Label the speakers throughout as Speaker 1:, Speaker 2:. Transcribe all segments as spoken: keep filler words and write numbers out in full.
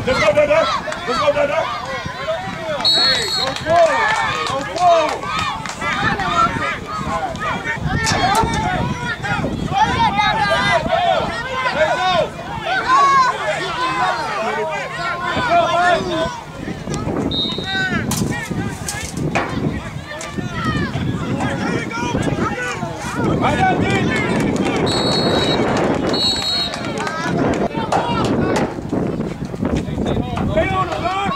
Speaker 1: Let's go, Dada. Let's go, Dada. Hey, go forward. Go forward. Right out, D. Stay on the line.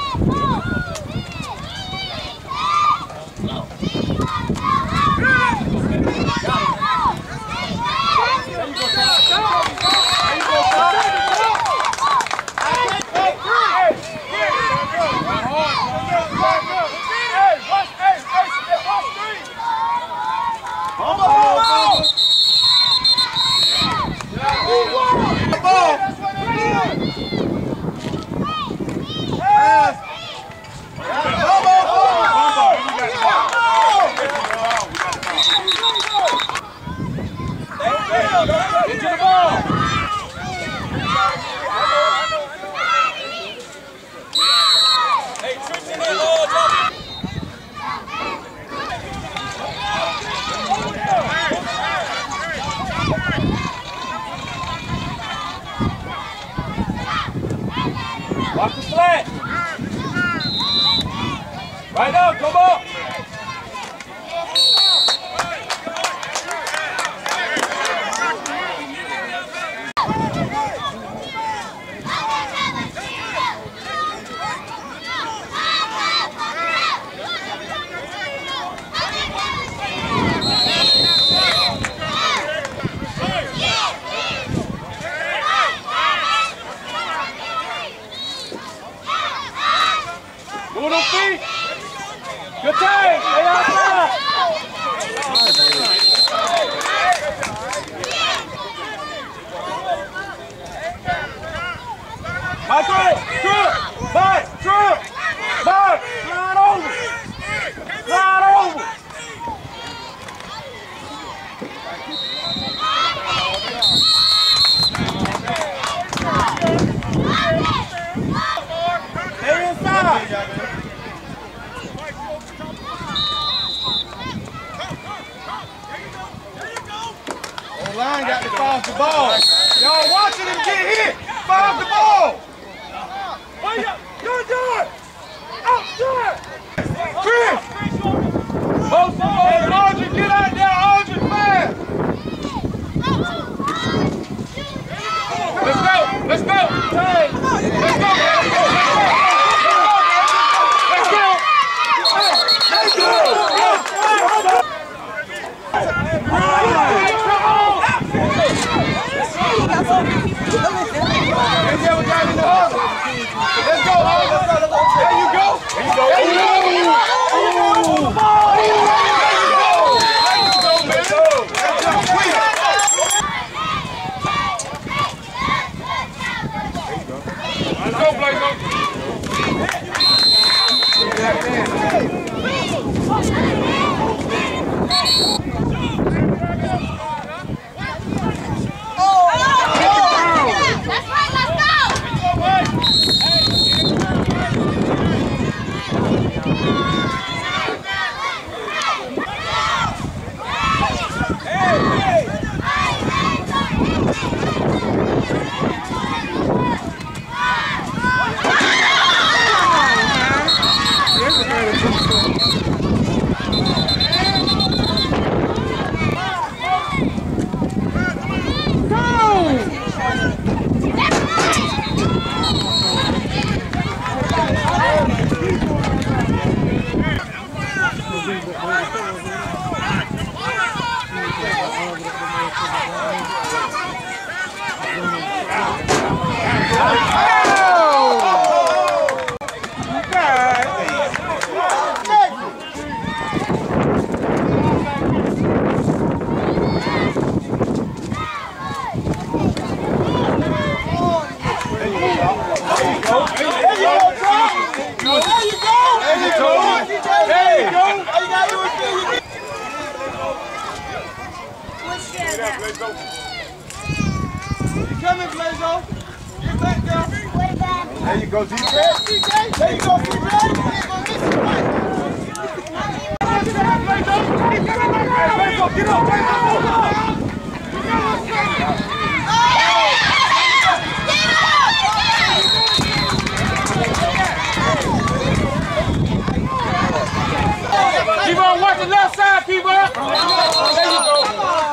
Speaker 1: Watch the flat. Right now, come on. Move them feet. Good time. Stay outside. My three. True. Bye. True. Bye. Slide over. Slide over. Stay inside. Line got to pass the ball. Y'all watching him get hit. Pass the ball. Oh, yeah. You're doing. Outside. Chris. Both of them. Audrey, get out there. Audrey, fast. Let's go. Let's go. Hey. Let's go. Let's go. Let's go. Let's go, there you go. There you go. There you go. Let's go, Blazo.
Speaker 2: Coming, Blazo. Get back there.
Speaker 1: There you go, D J. There you go, D J. Get up, get up. Keep on watch the left side, keep on. There you go.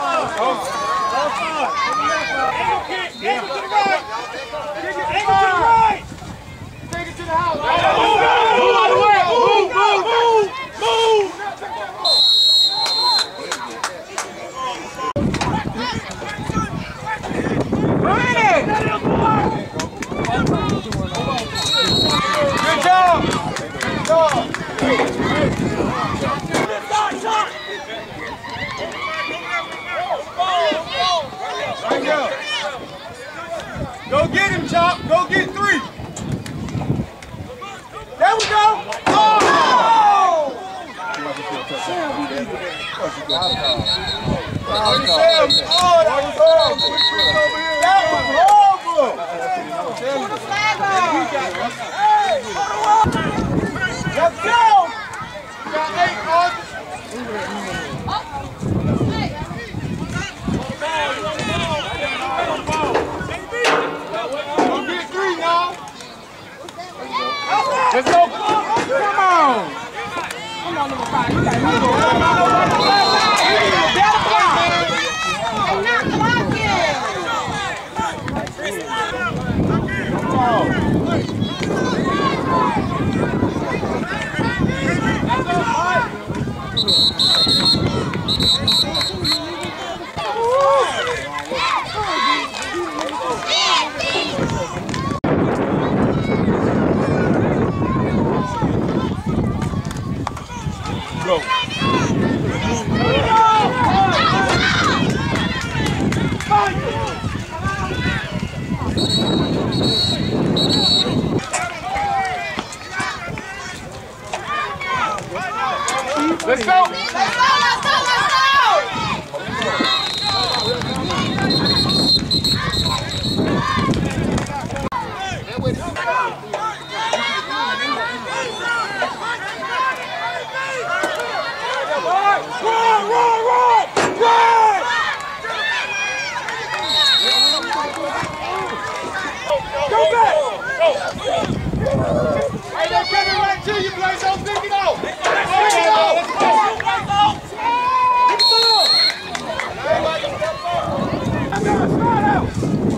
Speaker 1: Take it to the right. Take it to the right. Take it to the house. Move out of the way. Move, move, move, move. Good job. Good job. Right here. Go get him, Chop. Go get three. There we go. Oh! Oh, that was horrible. That was horrible. Let's go. We got eight, August. Go get three, y'all. Let's go. Come on. Come on, number five. You got to go. Come on. Go. Let's go! Let's go! Let's go! Run, run, run! Run! Go back! Hey, they're coming right to you, Blaze. Don't pick it off! Pick it off! I'm gonna slide out!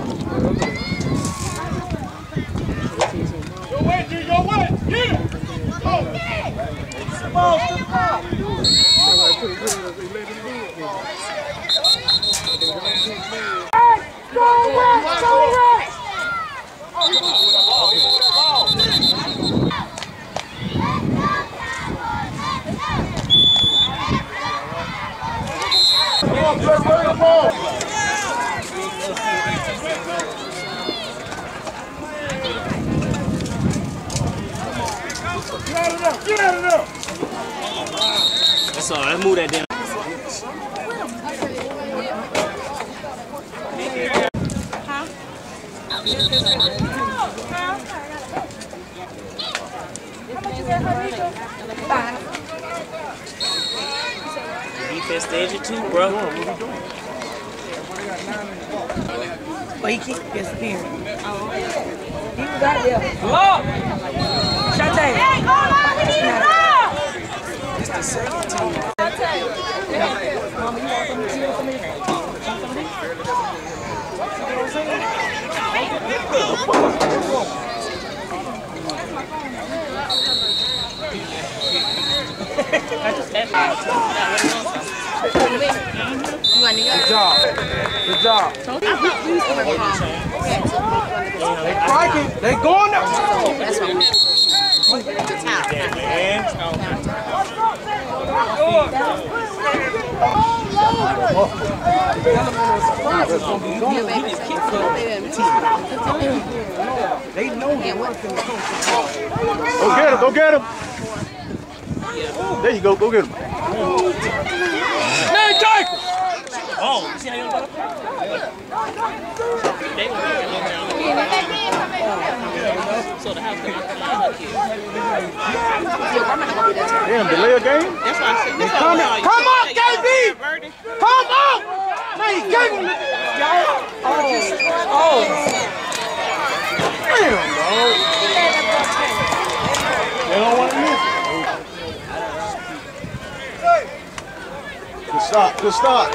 Speaker 1: Your way, G, your way! Get it! Go! Come on, come on! Go West! Go West! Come on, play, play the ball! Get out of there! Get out of there!
Speaker 2: That's all. Let's move that down. Defense stage it too, bro.
Speaker 3: But he keep disappearing. He was out there.
Speaker 2: Hello!
Speaker 3: Shante.
Speaker 4: Hey, hold on, we need to go!
Speaker 2: It's the second team.
Speaker 3: Mama, you want some of this? You want some of this? You want some of this? You know what I'm
Speaker 1: Good job. Good job. They striking. They going up.
Speaker 4: That's what
Speaker 1: They know him. Go get him. Go get him. There you go. Go get him. Hey, Jacob!
Speaker 2: Oh, you see how you got it?
Speaker 5: so the house can occupy her kids.
Speaker 1: Damn, delay a game?
Speaker 5: That's why I said, this
Speaker 1: Come,
Speaker 5: all
Speaker 1: come up, K B! Come up! Man, he gave him the... Oh. Oh. Damn, dog. They don't want to miss it. Good start, good start.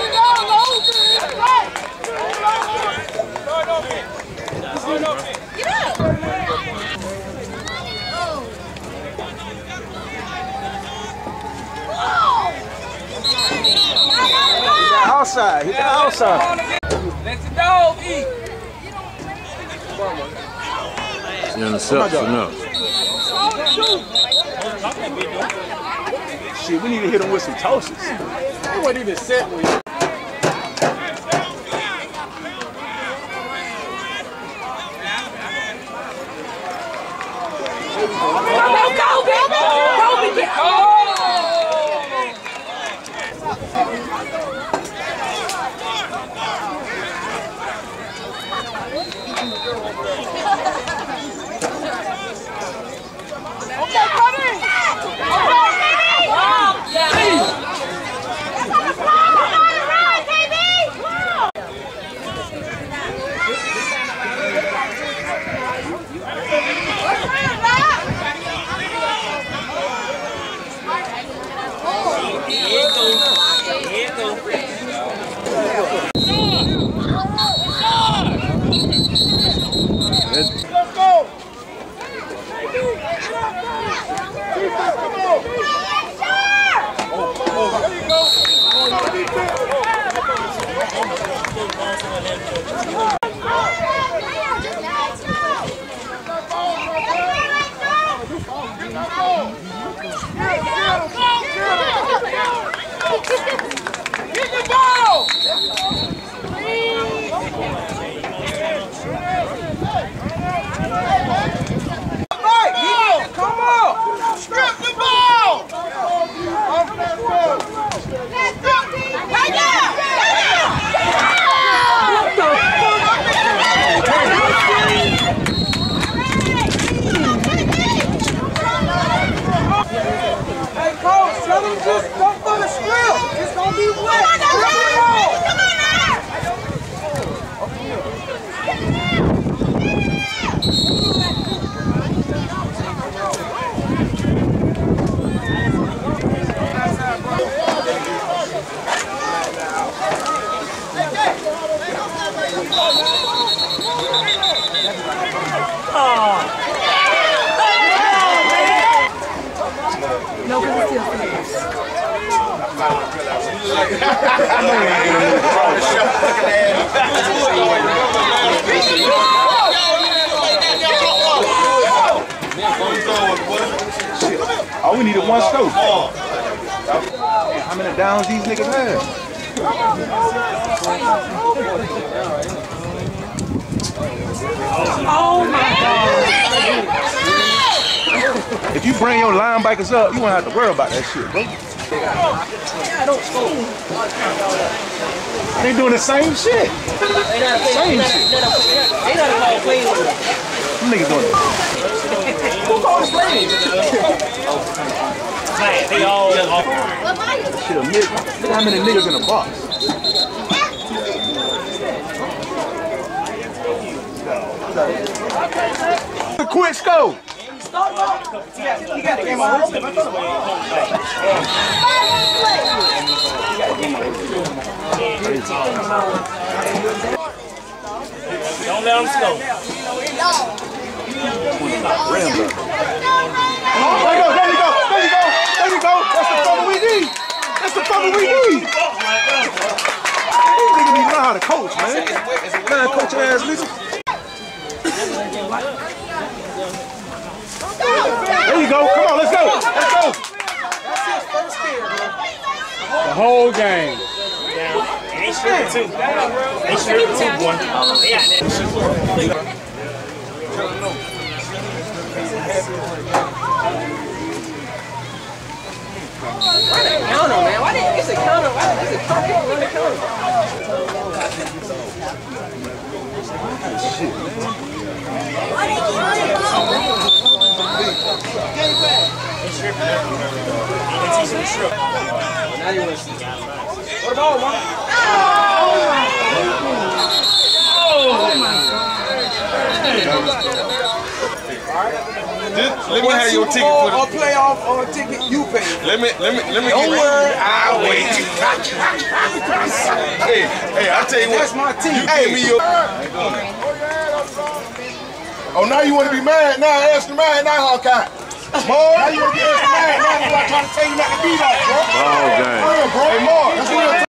Speaker 1: Outside, he's outside.
Speaker 6: Let the dog eat.
Speaker 7: She intercepts enough.
Speaker 1: Shit, we need to hit him with some tosses. They wasn't even set with you. All we needed one scope. How many downs these niggas have?
Speaker 3: Oh my God.
Speaker 1: If you bring your linebackers up, you won't have to worry about that shit, bro. They doing the same shit. Same shit.
Speaker 5: They not call plays.
Speaker 1: Them niggas doing it.
Speaker 5: Who calls plays?
Speaker 2: Man, they all off.
Speaker 1: Shit, a nigga. Look how many niggas in the box. A quick scope.
Speaker 5: You got to game on.
Speaker 2: Don't let them score.
Speaker 1: Oh, there you go, there you go, there you go, there you go. That's the fumble we need. That's the fumble we need. These niggas need to learn how to coach, man. Man, coach ass niggas. There you go. Come on, let's go. Let's go.
Speaker 6: The whole game.
Speaker 2: They sure too. They sure too, boy. They out there.
Speaker 5: Why the counter, man? Why didn't it's a counter? Why is it counter? Run the counter.
Speaker 1: Shit, man.
Speaker 4: Why did you run it?
Speaker 2: teach him the strip.
Speaker 5: Now you want to see.
Speaker 1: What about, man? Just let me have your ticket for the
Speaker 5: or playoff or ticket you pay.
Speaker 1: Let me, let me, let me
Speaker 5: Don't
Speaker 1: get
Speaker 5: worry,
Speaker 1: I'll wait. hey, hey, I tell you what.
Speaker 5: That's my team.
Speaker 1: You hey, give me your. Oh, now you want to be mad? Now extra mad now, Hawkeye. More? Now you want to be extra mad now? I'm trying to tell you not to be like, bro.
Speaker 7: Ball game.
Speaker 1: Bro, hey, more. That's what